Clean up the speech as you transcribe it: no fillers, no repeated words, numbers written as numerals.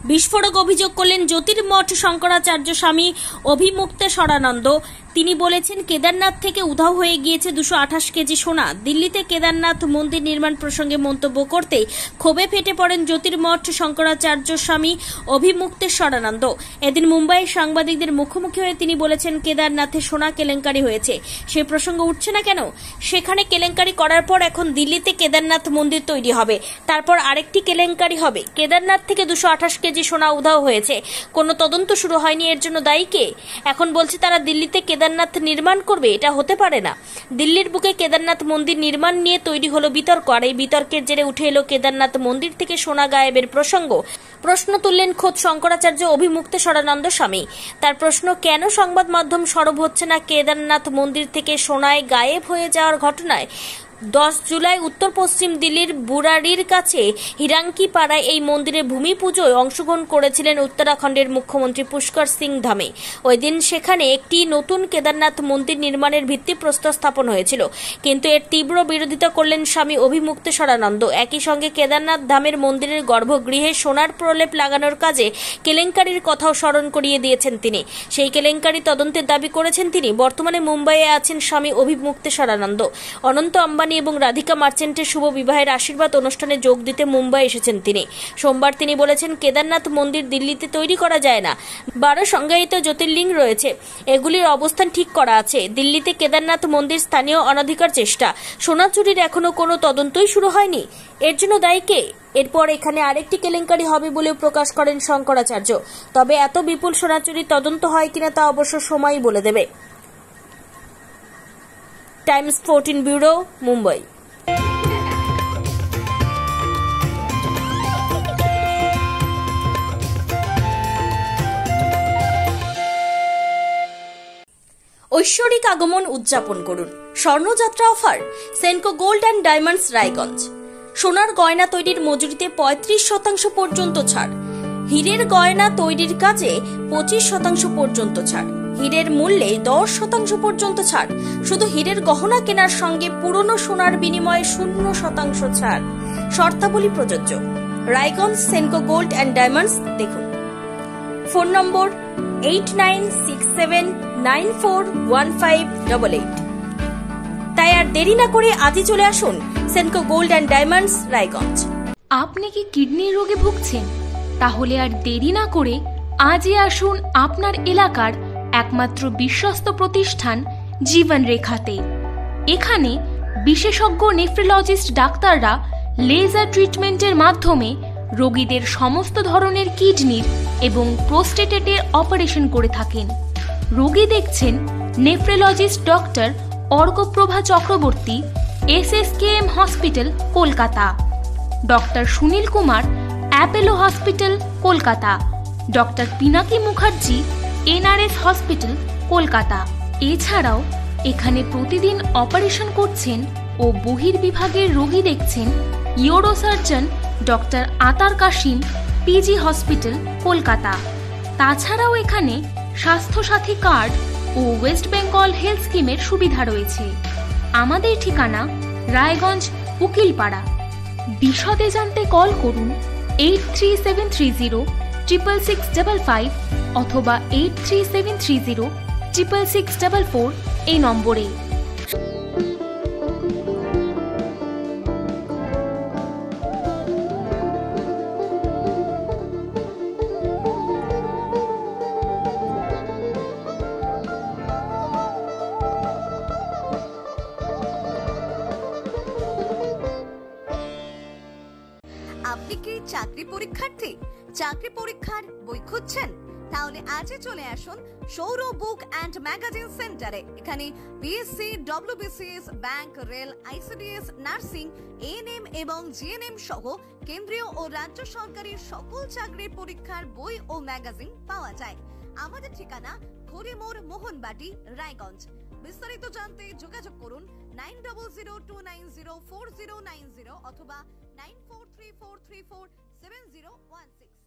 বিস্ফোরক অভিযোগ করলেন জ্যোতির্মঠ শঙ্করাচার্য স্বামী অভিমুক্তেশ্বরানন্দ। তিনি বলেছেন, কেদারনাথ থেকে উধাও হয়ে গিয়েছে 228 কেজি সোনা। দিল্লিতে কেদারনাথ মন্দির নির্মাণ প্রসঙ্গে মন্তব্য করতেই ক্ষোভে ফেটে পড়েন জ্যোতির্মঠ শঙ্করাচার্য স্বামী অভিমুক্তেশ্বরানন্দ। এদিন মুম্বাইয়ের সাংবাদিকদের মুখোমুখি হয়ে তিনি বলেছেন, কেদারনাথে সোনা কেলেঙ্কারি হয়েছে, সে প্রসঙ্গ উঠছে না কেন? সেখানে কেলেঙ্কারি করার পর এখন দিল্লিতে কেদারনাথ মন্দির তৈরি হবে, তারপর আরেকটি কেলেঙ্কারি হবে। কেদারনাথ থেকে 228 কেজি সোনা উধাও হয়েছে, কোনো তদন্ত শুরু হয়নি, এর জন্য দায়ী কে? এখন বলছে তারা দিল্লিতে কেদারনাথ নির্মাণ করবে, এটা হতে পারে না। দিল্লির বুকে কেদারনাথ মন্দির নির্মাণ নিয়ে তৈরি হলো বিতর্ক, আর এই বিতর্কের জেরে উঠে এলো কেদারনাথ মন্দির থেকে সোনা গায়েবের প্রসঙ্গ। প্রশ্ন তুললেন খোদ শঙ্করাচার্য অভিমুক্তেশ্বরানন্দ স্বামী। তার প্রশ্ন, কেন সংবাদ মাধ্যম সরব হচ্ছে না কেদারনাথ মন্দির থেকে সোনায় গায়েব হয়ে যাওয়ার ঘটনায়? 10 জুলাই উত্তর পশ্চিম দিল্লির বুরাড়ির কাছে হিরাঙ্কি পাড়ায় এই মন্দিরের ভূমি পুজোয় অংশগ্রহণ করেছিলেন উত্তরাখণ্ডের মুখ্যমন্ত্রী পুষ্কর সিং ধামে। ওই দিন সেখানে একটি নতুন কেদারনাথ মন্দির নির্মাণের ভিত্তিপ্রস্তর স্থাপন হয়েছিল, কিন্তু এর তীব্র বিরোধিতা করলেন স্বামী অভিমুক্তেশ্বরানন্দ। একই সঙ্গে কেদারনাথ ধামের মন্দিরের গর্ভগৃহে সোনার প্রলেপ লাগানোর কাজে কেলেঙ্কারির কথাও স্মরণ করিয়ে দিয়েছেন তিনি। সেই কেলেঙ্কারি তদন্তের দাবি করেছেন তিনি। বর্তমানে মুম্বাইয়ে আছেন স্বামী অভিমুক্তেশ্বরানন্দ। অনন্ত আম্বানি এবং রাধিকা মার্চেন্টের শুভ বিবাহের আশীর্বাদ অনুষ্ঠানে যোগ দিতে মুম্বাই এসেছেন তিনি। সোমবার তিনি বলেছেন, কেদারনাথ মন্দির দিল্লিতে তৈরি করা যায় না। 12 সংজ্ঞায়িত জ্যোতির্লিঙ্গ রয়েছে, এগুলির অবস্থান ঠিক করা আছে। দিল্লিতে কেদারনাথ মন্দির স্থানীয় অনধিকার চেষ্টা। সোনা চুরির এখনো কোনো তদন্তই শুরু হয়নি, এর জন্য দায়ী কে? এরপর এখানে আরেকটি কেলেঙ্কারি হবে বলেও প্রকাশ করেন শঙ্করাচার্য। তবে এত বিপুল সোনা চুরির তদন্ত হয় কিনা তা অবশ্য সময়ই বলে দেবে। Times 14 bureau, Mumbai. ঐশ্বরিক আগমন উদযাপন করুন। স্বর্ণযাত্রা offer Senco gold and diamonds Raiganj. সোনার গয়না তৈরির মজুরিতে 35% পর্যন্ত ছাড়। হীরের গয়না তৈরির কাজে 25% পর্যন্ত ছাড়। হীরের মূল্যে 10% পর্যন্ত ছাড়। শুধু হীরের গহনা কেনার সঙ্গে পুরনো সোনার বিনিময়ে 0% ছাড়। শর্তাবলী প্রযোজ্য। Raiganj Senco gold and diamonds দেখুন। Phone number 8967941588। তাই আর দেরি না করে আজই চলে আসুন Senco gold and diamonds Raiganj. আপনি কি কিডনির রোগে ভুগছেন? তাহলে আর দেরি না করে আজই আসুন আপনার এলাকার একমাত্র বিশ্বস্ত প্রতিষ্ঠান জীবন রেখাতে। এখানে বিশেষজ্ঞ নেফ্রোলজিস্ট ডাক্তাররা লেজার ট্রিটমেন্টের মাধ্যমে রোগীদের সমস্ত ধরনের কিডনির এবং প্রোস্টেটের অপারেশন করে থাকেন। রোগী দেখছেন nephrologist doctor Arkaprabha Chakraborty, SSKM hospital, Kolkata. Doctor Sunil Kumar, Apollo hospital, Kolkata. Doctor Pinaki Mukherjee, NRS hospital, Kolkata. এছাড়াও এখানে প্রতিদিন অপারেশন করছেন ও বহির্বিভাগের রোগী দেখছেন ইউরোসার্জন ডক্টর আতার কাশিম, PG হসপিটাল, কলকাতা। তাছাড়াও এখানে স্বাস্থ্যসাথী কার্ড ও ওয়েস্ট বেঙ্গল হেলথ স্কিমের সুবিধা রয়েছে। আমাদের ঠিকানা রায়গঞ্জ, উকিলপাড়া। বিশদে জানতে কল করুন 8373066655 অথবা 8373066644 এই নম্বরে। আপনি কি চাকরি পরীক্ষার্থী? চাকরি পরীক্ষার বই খুঁজছেন? তাহলে আজই চলে আসুন সৌরভ বুক অ্যান্ড ম্যাগাজিন সেন্টারে। এখানে BSc, WBCS, bank, rail, ICDS, nursing, ANM এবং GNM সহ কেন্দ্রীয় ও রাজ্য সরকারি সকল চাকরির পরীক্ষার বই ও ম্যাগাজিন পাওয়া যায়। আমাদের ঠিকানা খড়িমোড়, মোহনবাটি, রায়গঞ্জ। বিস্তারিত জানতে যোগাযোগ করুন 9002904090 অথবা 9434347016।